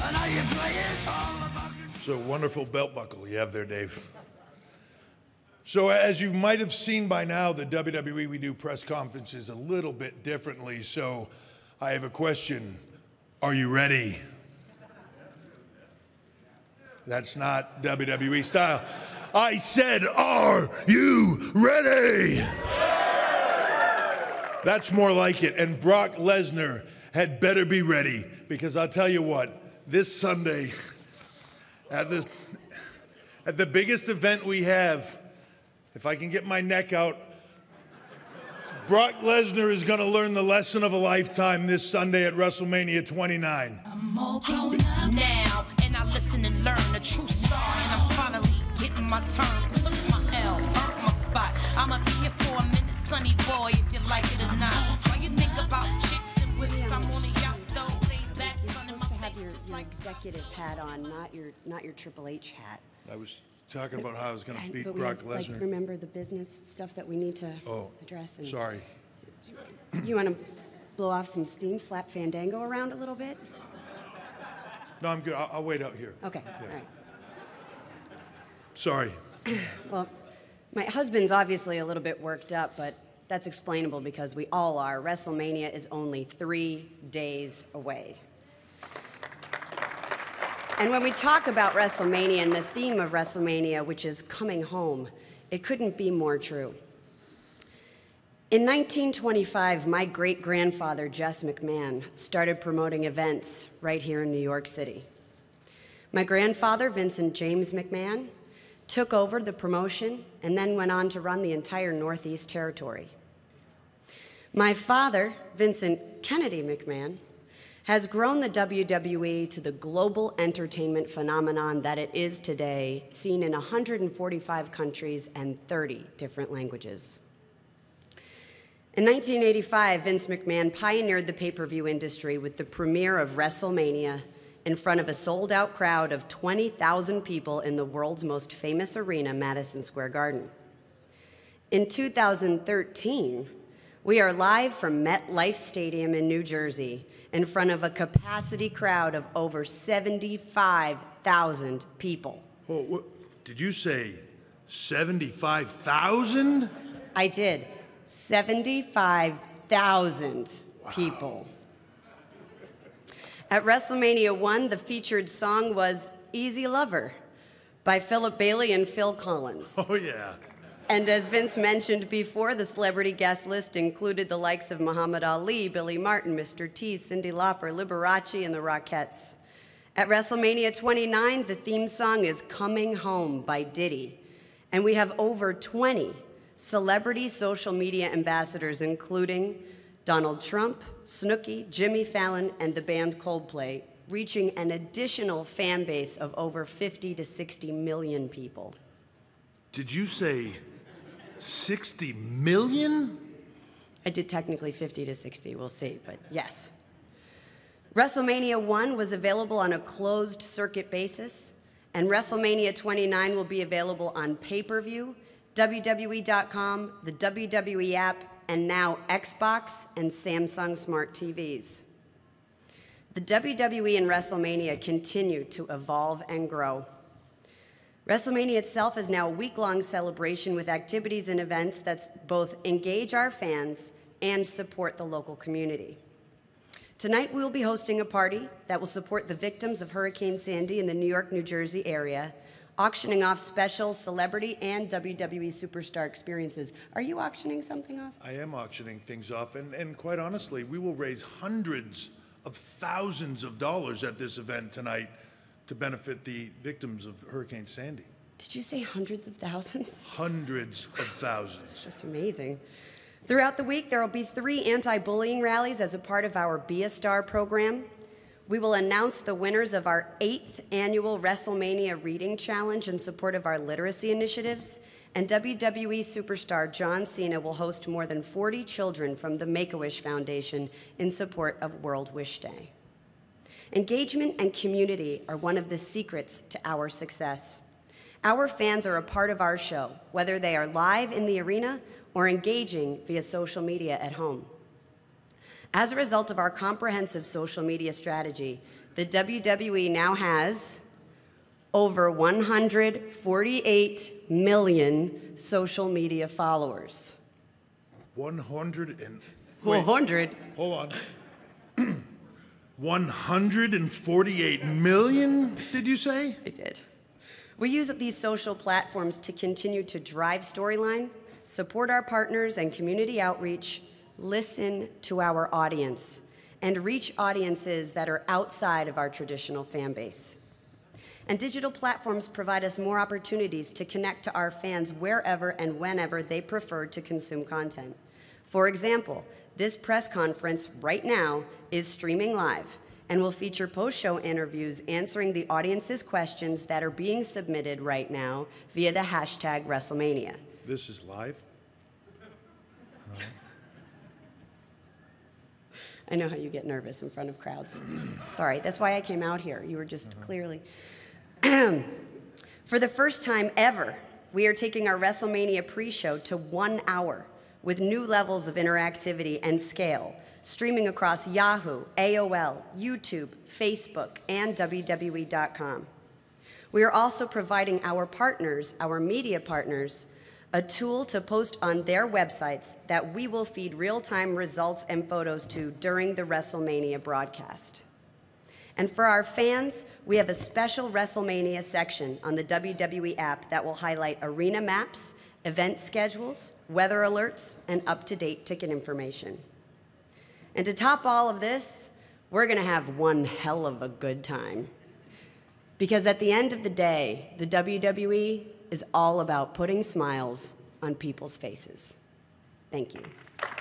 So wonderful belt buckle you have there, Dave. So as you might have seen by now, the WWE, we do press conferences a little bit differently. So I have a question. Are you ready? That's not WWE style. I said, are you ready? That's more like it. And Brock Lesnar had better be ready, because I'll tell you what, this Sunday, at the biggest event we have, if I can get my neck out, Brock Lesnar is going to learn the lesson of a lifetime this Sunday at WrestleMania 29. I'm all grown up now, and I listen and learn the true star, and I'm finally getting my turn. Took my L, earned my spot. I'ma be here for a minute, sonny boy, if you like it or not. Why you think about chicks and whips? I'm on a yacht, though, laid back, sun in my face, just like executive hat on, not your Triple H hat. I was talking about how I was going to beat Brock Lesnar. Like, remember the business stuff that we need to address. And sorry. You want to blow off some steam, slap Fandango around a little bit? No, I'm good. I'll wait out here. Okay, all right. Sorry. Well, my husband's obviously a little bit worked up, but that's explainable because we all are. WrestleMania is only 3 days away. And when we talk about WrestleMania and the theme of WrestleMania, which is coming home, it couldn't be more true. In 1925, my great-grandfather, Jess McMahon, started promoting events right here in New York City. My grandfather, Vincent James McMahon, took over the promotion and then went on to run the entire Northeast Territory. My father, Vincent Kennedy McMahon, has grown the WWE to the global entertainment phenomenon that it is today, seen in 145 countries and 30 different languages. In 1985, Vince McMahon pioneered the pay-per-view industry with the premiere of WrestleMania in front of a sold-out crowd of 20,000 people in the world's most famous arena, Madison Square Garden. In 2013, we are live from MetLife Stadium in New Jersey in front of a capacity crowd of over 75,000 people. Oh, what? Did you say 75,000? I did. 75,000 people. At WrestleMania 1, the featured song was Easy Lover by Philip Bailey and Phil Collins. Oh, yeah. And as Vince mentioned before, the celebrity guest list included the likes of Muhammad Ali, Billy Martin, Mr. T, Cyndi Lauper, Liberace, and the Rockettes. At WrestleMania 29, the theme song is Coming Home by Diddy. And we have over 20 celebrity social media ambassadors, including Donald Trump, Snooki, Jimmy Fallon, and the band Coldplay, reaching an additional fan base of over 50 to 60 million people. Did you say 60 million? I did technically 50 to 60, we'll see, but yes. WrestleMania 1 was available on a closed circuit basis, and WrestleMania 29 will be available on pay-per-view, WWE.com, the WWE app, and now Xbox and Samsung Smart TVs. The WWE and WrestleMania continue to evolve and grow. WrestleMania itself is now a week-long celebration with activities and events that both engage our fans and support the local community. Tonight, we will be hosting a party that will support the victims of Hurricane Sandy in the New York, New Jersey area, auctioning off special celebrity and WWE superstar experiences. Are you auctioning something off? I am auctioning things off, and quite honestly, we will raise hundreds of thousands of dollars at this event tonight to benefit the victims of Hurricane Sandy. Did you say hundreds of thousands? Hundreds of thousands. It's just amazing. Throughout the week, there will be 3 anti-bullying rallies as a part of our Be a Star program. We will announce the winners of our 8th annual WrestleMania Reading Challenge in support of our literacy initiatives, and WWE superstar John Cena will host more than 40 children from the Make-A-Wish Foundation in support of World Wish Day. Engagement and community are one of the secrets to our success. Our fans are a part of our show, whether they are live in the arena or engaging via social media at home. As a result of our comprehensive social media strategy, the WWE now has over 148 million social media followers. 100 and... Wait, 100? Hold on. 148 million, did you say? I did. We use these social platforms to continue to drive storyline, support our partners and community outreach, listen to our audience, and reach audiences that are outside of our traditional fan base. And digital platforms provide us more opportunities to connect to our fans wherever and whenever they prefer to consume content. For example, this press conference right now is streaming live and will feature post-show interviews answering the audience's questions that are being submitted right now via the hashtag WrestleMania. This is live? I know how you get nervous in front of crowds. Sorry, that's why I came out here. You were just clearly... For the first time ever, we are taking our WrestleMania pre-show to 1 hour with new levels of interactivity and scale, streaming across Yahoo, AOL, YouTube, Facebook, and WWE.com. We are also providing our partners, our media partners, a tool to post on their websites that we will feed real-time results and photos to during the WrestleMania broadcast. And for our fans, we have a special WrestleMania section on the WWE app that will highlight arena maps, event schedules, weather alerts, and up-to-date ticket information. And to top all of this, we're going to have one hell of a good time. Because at the end of the day, the WWE is all about putting smiles on people's faces. Thank you.